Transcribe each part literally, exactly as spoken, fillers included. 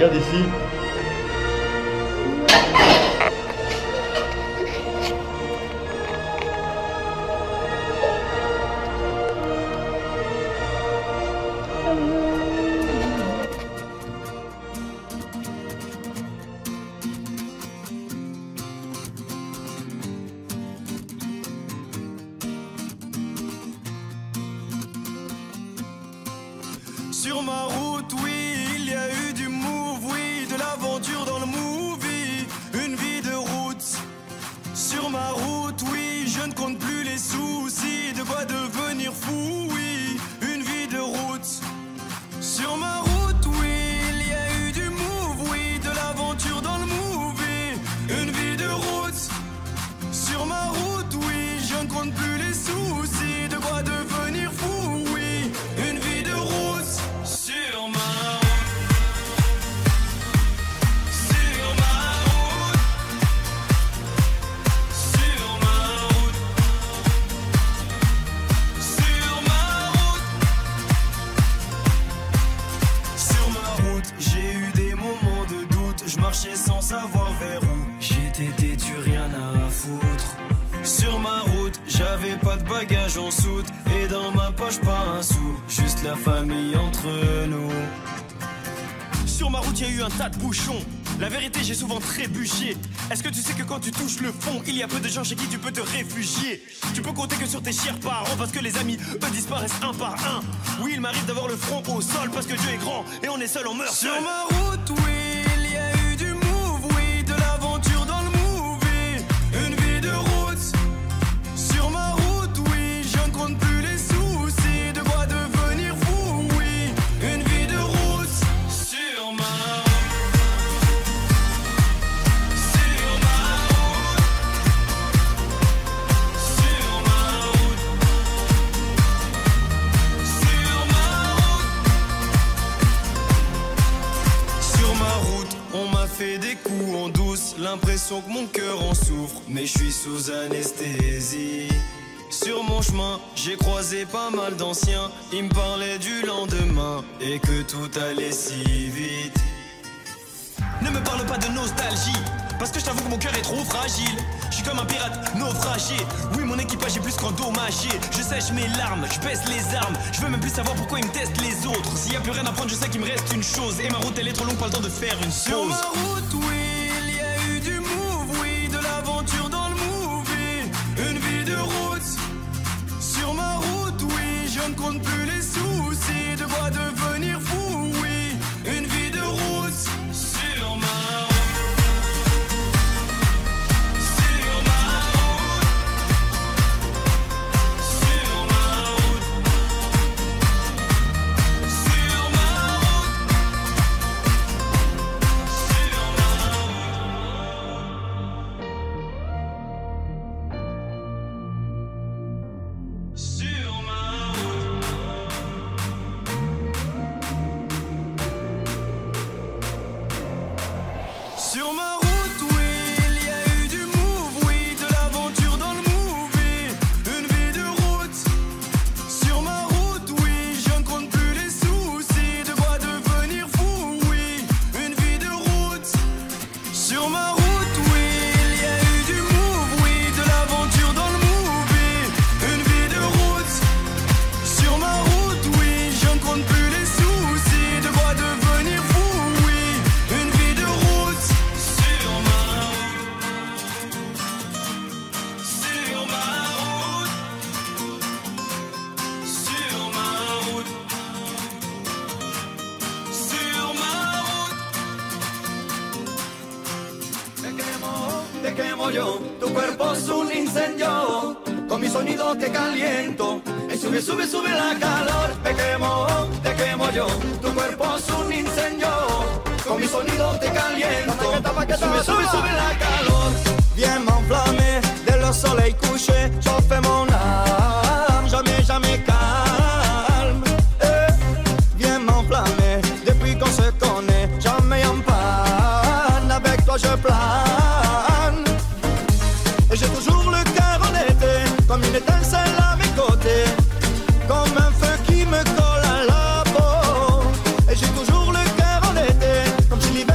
sortir d'ici. Sur ma route, oui, il y a eu du move, oui, de l'aventure dans le movie, une vie de route. Sur ma route, oui, je ne compte plus les soucis, de quoi devenir fou, oui, une vie de route. Sur ma route, oui, il y a eu du move, oui, de l'aventure dans le movie, une vie de route. Sur ma route, oui, je ne compte plus les soucis, de quoi devenir fou, oui, une vie de route. Sur ma sans savoir vers où j'étais têtu, rien à foutre. Sur ma route, j'avais pas de bagages en soute, et dans ma poche pas un sou, juste la famille entre nous. Sur ma route, il y a eu un tas de bouchons. La vérité, j'ai souvent trébuché. Est-ce que tu sais que quand tu touches le fond, il y a peu de gens chez qui tu peux te réfugier? Tu peux compter que sur tes chers parents, parce que les amis, eux, disparaissent un par un. Oui, il m'arrive d'avoir le front au sol, parce que Dieu est grand, et on est seul, on meurt seul. Sur ma route, oui, fait des coups en douce, l'impression que mon cœur en souffre, mais je suis sous anesthésie. Sur mon chemin, j'ai croisé pas mal d'anciens, ils me parlaient du lendemain et que tout allait si vite. Ne me parle pas de nostalgie, parce que je t'avoue que mon cœur est trop fragile. Je suis comme un pirate naufragé, oui mon équipage est plus qu'endommagé. Je sèche mes larmes, je baisse les armes, je veux même plus savoir pourquoi ils me testent les autres. S'il y a plus rien à prendre, je sais qu'il me reste une chose, et ma route elle est trop longue, pas le temps de faire une pause. Sur ma route, oui, il y a eu du move, oui, de l'aventure dans le movie, une vie de route. Sur ma route, oui, je ne compte plus les soucis, de quoi devenir fou, oui, une vie de route. Sur ma Sur ma route, oui, il y a eu du move, oui, de l'aventure dans le movie, une vie de route. Sur ma route, oui, je ne compte plus les soucis, de quoi devenir fou, oui, une vie de route. Sur ma route, oui, il y a eu du move, oui, de l'aventure dans le movie, une vie de route. Sur ma route, oui, je ne compte plus les soucis, de quoi devenir fou, oui, une vie de route. Sur ma route, sur ma route, sur ma route, sur ma route. Te quemo, te quemo yo, tu cuerpo es un incendio, con mi sonido te caliento, y sube, sube, sube la calor. Te quemo, te quemo yo, tu cuerpo es un incendio, con mi sonido te caliento, sube, sube, sube la calor. Viens m'enflammer, dès le soleil couché, chauffe mon âme, jamais, jamais calme. Eh, viens m'enflammer, depuis qu'on se connaît, jamais en panne, avec toi je plane. Et j'ai toujours le cœur en été, comme une étincelle à mes côtés, comme un feu qui me colle à la peau. Et j'ai toujours le cœur en été, comme si l'hiver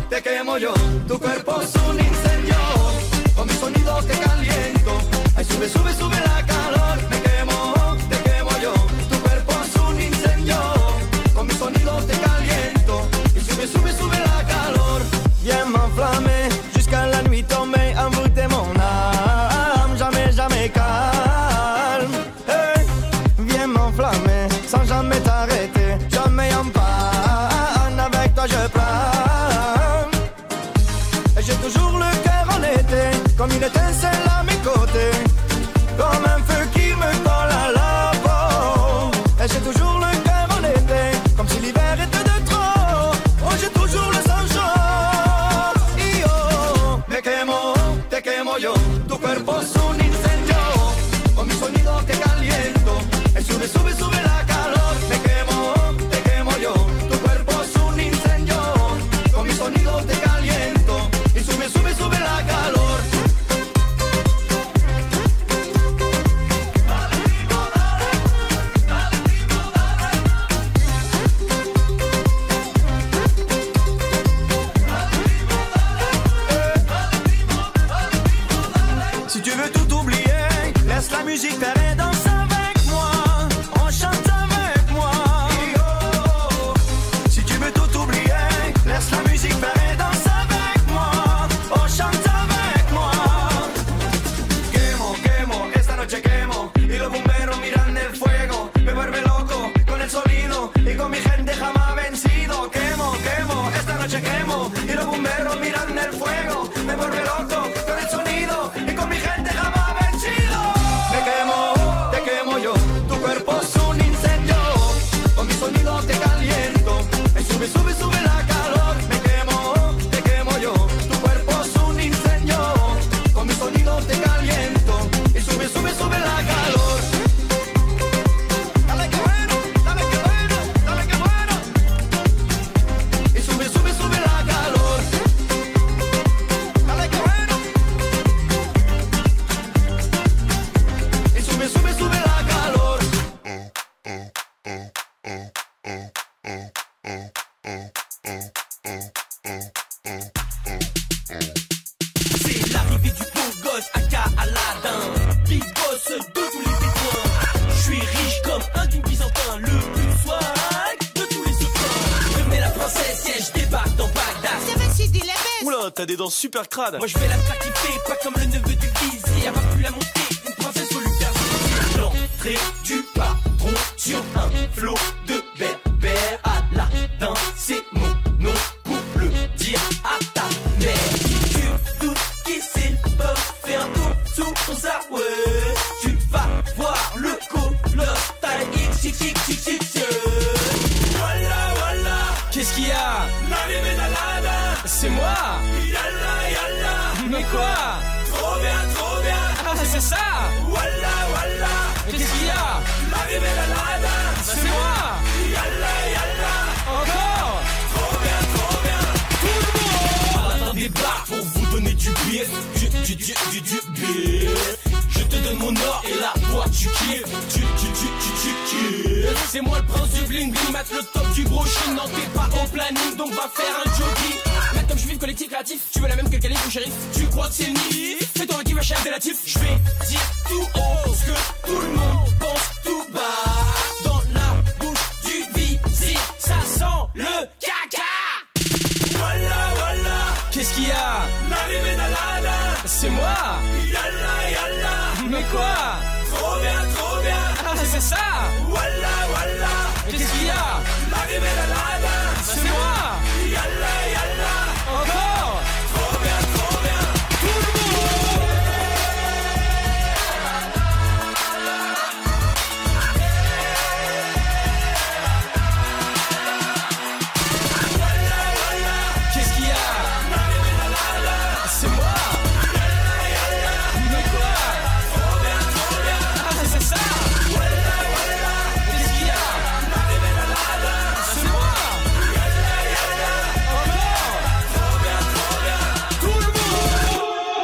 te quemo yo. Tu cuerpo es un incendio, con mi sonido te caliento. Ay, sube, sube, sube la calor. Me quemo, te quemo yo. Tu cuerpo es un incendio, con mi sonido te caliento. Y sube, sube, sube la calor. Viens m'enflammer jusqu'à la nuit tombée, envoûter mon âme, jamais, jamais calme. Hey, viens m'enflammer sans jamais t'arrêter, jamais en panne, avec toi je plane. Et j'ai toujours le cœur en été, comme une étincelle à mes côtés, comme un feu qui me colle à la peau. Et j'ai toujours le cœur en été, comme si l'hiver était de trop. Oh, j'ai toujours le sang chaud. Me quemo, te quemo yo. Tu cuerpo es un incendio, con mi sonido te caliento. Y sube, sube, sube la calor. Me quemo, te quemo yo. Tu cuerpo es un incendio, con mi sonido te caliento. Y sube, sube, sube la calor. Dale, primo, dale. Dale, primo, dale. Si tu veux tout oublier, laisse la musique faire et danse avec moi. On chante avec moi. Si tu veux tout oublier, laisse la musique faire et danse avec moi. On chante avec moi. Quemo, quemo, esta noche quemo. Y los bomberos miran el fuego. Me vuelve loco con el sonido y con mi gente jamás vencido. Quemo, quemo, esta noche quemo. Y los bomberos miran el fuego. Me vuelve loco con el sonido y con mi gente jamás vencido. Me quemo, te quemo yo. Tu cuerpo es un incendio, con mi sonido te caliento. Y sube, sube, sube la calor. Me quemo, te quemo yo. Tu cuerpo es un incendio, con mi sonido te caliento. Y sube, sube, sube la calor. Dale que bueno, dale que bueno, dale que bueno. Y sube, sube, sube la calor. Dale que bueno. Y sube, sube, sube la calor. C'est l'arrivée du beau gosse aka Aladdin, big boss de tous les pétins. Je suis riche comme un king byzantin, le plus swag de tous les secours. Devenez la princesse, yeah, je débarque dans Bagdad. Oula, t'as des dents super crades. Moi je vais la faire kiffer, pas comme le neveu du vizir. Va plus la monter, une princesse au lugar. L'entrée du patron sur un flot de berbère. Aladdin, c'est mon nom pour le dire à ta mère. Tu doutes qui c'est le pop, fais un tour sous ton saoué. Tu vas voir le colosse, t'as les X X X X X. Voilà, voilà. Qu'est-ce qu'il y a? C'est moi. Yalla, yalla. Mais quoi? Trop bien, trop bien. Ah, c'est ça. Voilà, voilà. Qu'est-ce qu'il y a? L'arrivée de la C'est moi. Yalla, yalla. Encore. Trop bien, trop bien. Tout le monde. Aladdin débarque pour vous donner du bif. Du, du, du, du, du bif. Je te donne mon or et la toi tu kiffes. Tu, tu, tu, tu, tu kiffes. C'est moi le prince du bling bling, mat le top du gros chine. Non, t'es pas au planning, donc va faire un jogging. Mat comme je vis le collectif créatif, tu veux la même que le calife ou shérif. Tu crois que c'est nif? C'est toi qui vas chercher des latifs. Je vais dire tout haut ce que tout le monde pense tout bas. Dans la bouche du vizir, ça sent le caca. Voilà, voilà. Qu'est-ce qu'il y a? L'arrivée d'Aladdin. C'est moi. Yalla, yalla. Mais quoi? Trop bien, trop bien. Ah, c'est ça. Voilà, voilà. Qu'est-ce qu'il y a? L'arrivée d'Aladdin. C'est moi. Yalla, yalla. Encore. Trop bien, trop bien. Tout le monde. Qu'est-ce qu'il y a? C'est moi. Mais quoi? Ah, c'est ça. Qu'est-ce qu'il y a? C'est moi. Encore. Tout le monde.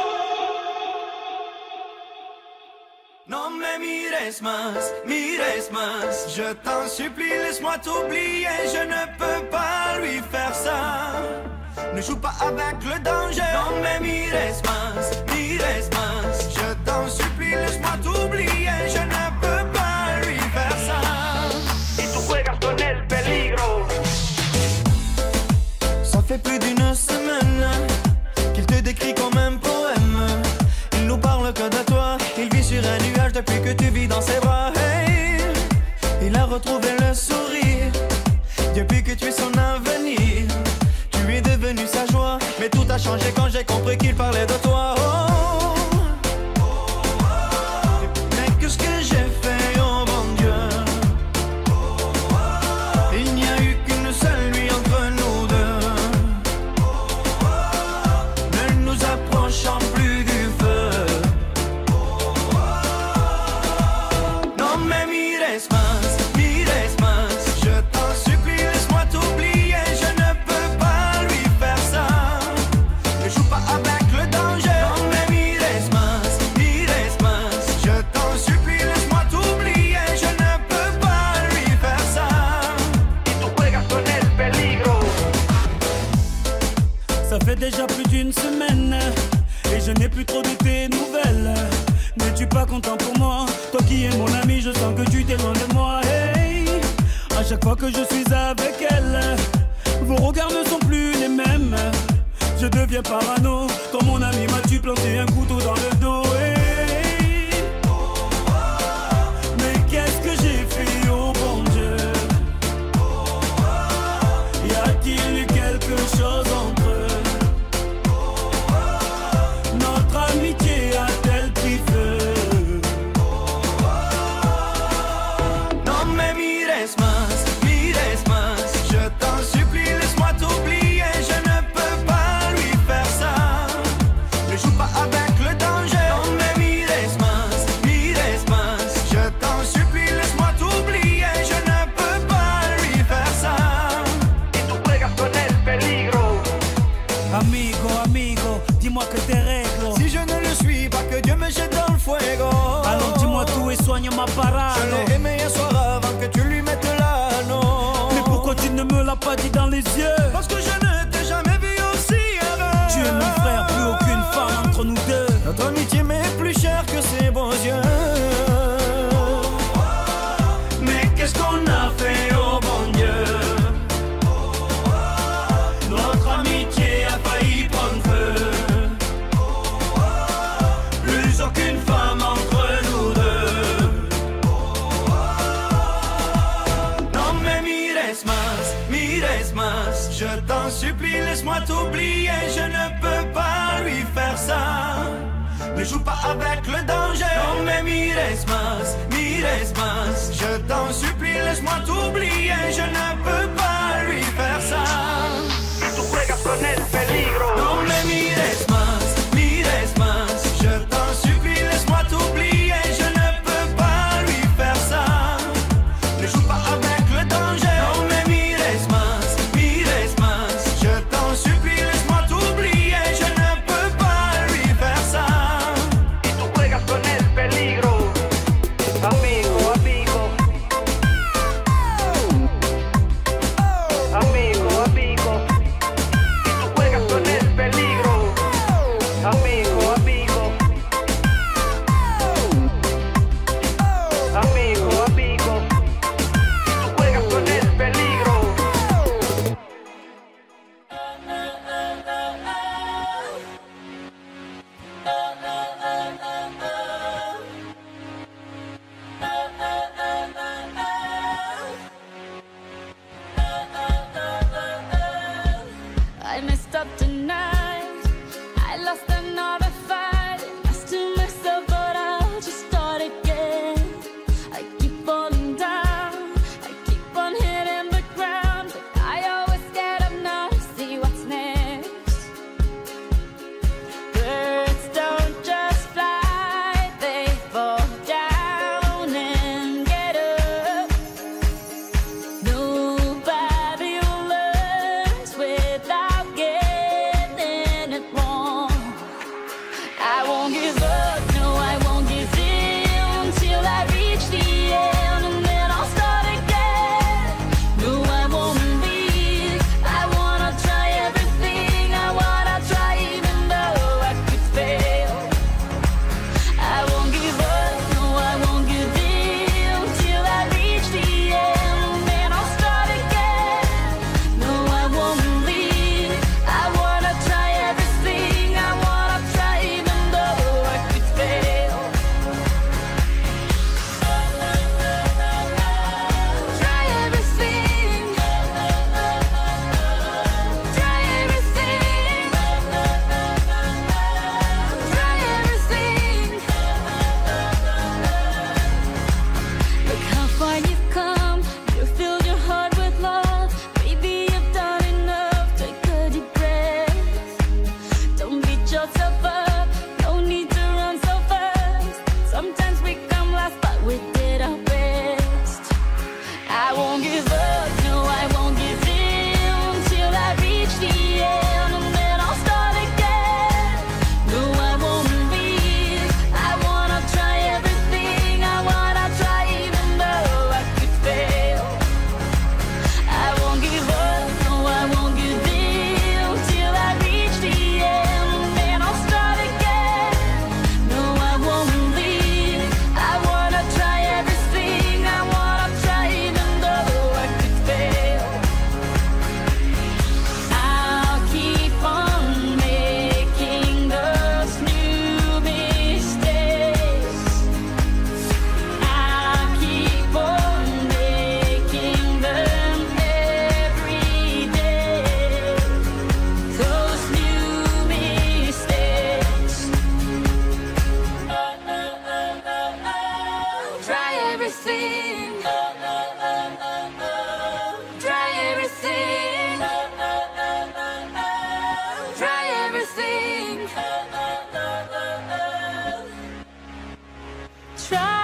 Non me mires más, mires más. Je t'en supplie, laisse-moi t'oublier. Je ne peux pas lui faire ça. Ne joue pas avec le danger. Non mais mires más, mires más. Je t'en supplie, laisse-moi t'oublier. Je ne peux pas lui faire ça. Y tú juegas con el peligro. Ça fait plus d'une semaine qu'il te décrit comme un poème. Il nous parle que de toi. Il vit sur un nuage depuis que tu vis dans ses bras. Hey, il a retrouvé le sourire depuis que tu es son avenir. Tu es devenu sa joie, mais tout a changé quand j'ai compris qu'il parlait de toi. Oh, mais qu'est-ce que j'ai fait, oh mon Dieu. Il n'y a eu qu'une seule nuit entre nous deux. Ne nous approchons plus du feu. Non mais mires más, mires más. Je t'en supplie, laisse-moi t'oublier. Je ne peux pas lui faire ça. Ne joue pas avec le danger. Non mais mires más, mires más. Je t'en supplie, laisse-moi t'oublier. Je ne peux pas lui faire ça. Y tú juegas con el peligro. Ça fait déjà plus d'une semaine et je n'ai plus trop de tes nouvelles. N'es-tu pas content pour moi? Toi qui es mon ami, je sens que tu t'éloignes de moi. Hey, à chaque fois que je suis avec elle, vos regards ne sont plus les mêmes. Je deviens parano. Quand mon ami m'a-tu planté un couteau dans le dos. Hey, mais qu'est-ce que j'ai fait, oh bon Dieu? Y a-t-il eu quelque chose entre eux? Notre amitié a-t-elle pris feu? Non mais mires más, mires más. Je t'en supplie, laisse-moi t'oublier. Je ne peux pas lui faire ça. Ne joue pas avec le danger. Non mais mires más, mires más. Je t'en supplie, laisse-moi t'oublier. Je ne peux pas lui faire ça. Y tú juegas con el peligro. Amigo, amigo, dis-moi que t'es règles. Si je ne le suis pas, que Dieu me jette dans le fuego. Alors dis-moi tout et soigne ma parade. Je l'ai aimé un soir avant que tu lui mettes l'anneau. Mais pourquoi tu ne me l'as pas dit dans les yeux? Parce que je ne t'ai jamais vu aussi heureux. Tu es mon frère, plus aucune femme entre nous deux. Notre amitié m'est plus chère que ses beaux yeux. Mais qu'est-ce qu'on a fait, oh bon Dieu. Notre amitié a failli prendre feu. Plus aucune femme entre nous deux. Non mais mires más, mires más. Je t'en supplie, laisse-moi t'oublier. Je ne peux pas lui faire ça. Ne joue pas avec le danger. Non mais mires más, mires más. Je t'en supplie, laisse-moi t'oublier. Je ne peux pas lui faire ça. Y tú juegas con el peligro. Non mais mires más, mires más. Je t'en supplie, laisse-moi t'oublier. Je ne peux pas lui faire ça. Ne joue pas avec le danger. Non mais mires más, mires más. Je t'en supplie, laisse-moi t'oublier. Je ne peux pas lui faire ça. Y tú juegas con el peligro. Amigo, amigo. Amigo, amigo. Y tú juegas con el peligro. Amigo, amigo. Amigo, amigo. Y tú juegas con el peligro. I messed up tonight. I lost another fight. Lost to myself, but I'll just start again. I keep falling down. I keep on hitting the ground, but I always get up now to see what's next. Birds don't just fly, they fall down and get up. Nobody learns without getting it wrong. I everything. Try